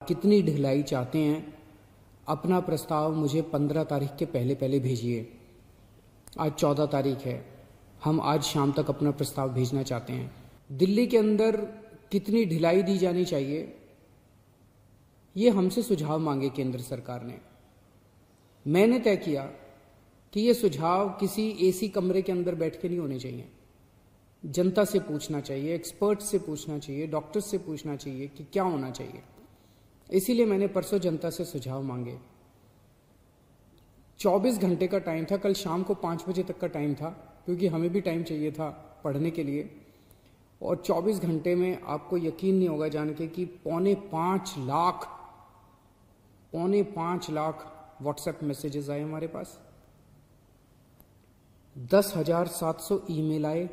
कितनी ढिलाई चाहते हैं, अपना प्रस्ताव मुझे 15 तारीख के पहले भेजिए। आज 14 तारीख है, हम आज शाम तक अपना प्रस्ताव भेजना चाहते हैं। दिल्ली के अंदर कितनी ढिलाई दी जानी चाहिए, ये हमसे सुझाव मांगे केंद्र सरकार ने। मैंने तय किया कि ये सुझाव किसी एसी कमरे के अंदर बैठ के नहीं होने चाहिए। जनता से पूछना चाहिए, एक्सपर्ट से पूछना चाहिए, डॉक्टर्स से पूछना चाहिए कि क्या होना चाहिए। इसीलिए मैंने परसों जनता से सुझाव मांगे। 24 घंटे का टाइम था, कल शाम को 5 बजे तक का टाइम था, क्योंकि हमें भी टाइम चाहिए था पढ़ने के लिए। और 24 घंटे में आपको यकीन नहीं होगा जान के कि 4.5 लाख व्हाट्सएप मैसेजेस आए हमारे पास, 10,700 ईमेल आए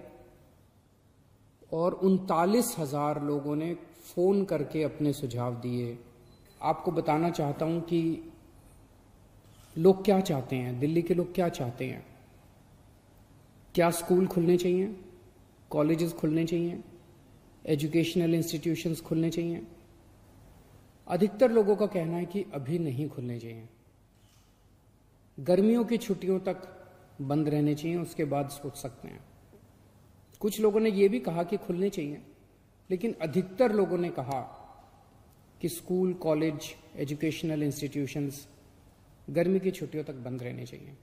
और 39,000 लोगों ने फोन करके अपने सुझाव दिए। आपको बताना चाहता हूं कि लोग क्या चाहते हैं, दिल्ली के लोग क्या चाहते हैं। क्या स्कूल खुलने चाहिए, कॉलेजेस खुलने चाहिए, एजुकेशनल इंस्टीट्यूशंस खुलने चाहिए? अधिकतर लोगों का कहना है कि अभी नहीं खुलने चाहिए, गर्मियों की छुट्टियों तक बंद रहने चाहिए, उसके बाद सोच सकते हैं। कुछ लोगों ने यह भी कहा कि खुलने चाहिए, लेकिन अधिकतर लोगों ने कहा कि स्कूल, कॉलेज, एजुकेशनल इंस्टीट्यूशंस गर्मी की छुट्टियों तक बंद रहने चाहिए।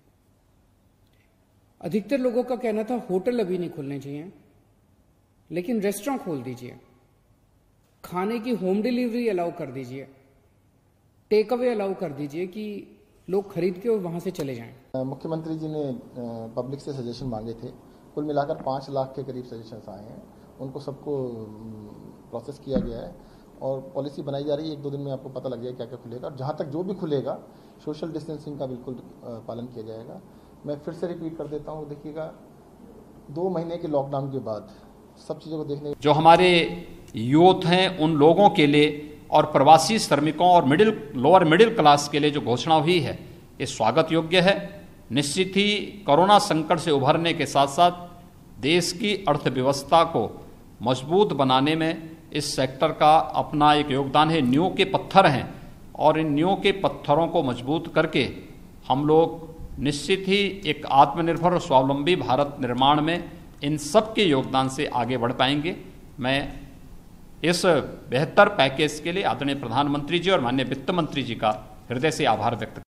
अधिकतर लोगों का कहना था होटल अभी नहीं खुलने चाहिए, लेकिन रेस्टोरेंट खोल दीजिए, खाने की होम डिलीवरी अलाउ कर दीजिए, टेक अवे अलाउ कर दीजिए कि लोग खरीद के और वहां से चले जाएं। मुख्यमंत्री जी ने पब्लिक से सजेशन मांगे थे, कुल मिलाकर 5 लाख के करीब सजेशंस आए हैं। उनको सबको प्रोसेस किया गया है और पॉलिसी बनाई जा रही है। 1-2 दिन में आपको पता लग जाएगा क्या क्या खुलेगा। और जहाँ तक जो भी खुलेगा सोशल डिस्टेंसिंग का बिल्कुल पालन किया जाएगा। मैं फिर से रिपीट कर देता हूँ, देखिएगा 2 महीने के लॉकडाउन के बाद सब चीज़ों को देखने, जो हमारे यूथ हैं उन लोगों के लिए और प्रवासी श्रमिकों और लोअर मिडिल क्लास के लिए जो घोषणा हुई है, ये स्वागत योग्य है। निश्चित ही कोरोना संकट से उभरने के साथ साथ देश की अर्थव्यवस्था को मजबूत बनाने में इस सेक्टर का अपना एक योगदान है। नींव के पत्थर हैं और इन नींव के पत्थरों को मजबूत करके हम लोग निश्चित ही एक आत्मनिर्भर और स्वावलंबी भारत निर्माण में इन सब के योगदान से आगे बढ़ पाएंगे। मैं इस बेहतर पैकेज के लिए आदरणीय प्रधानमंत्री जी और माननीय वित्त मंत्री जी का हृदय से आभार व्यक्त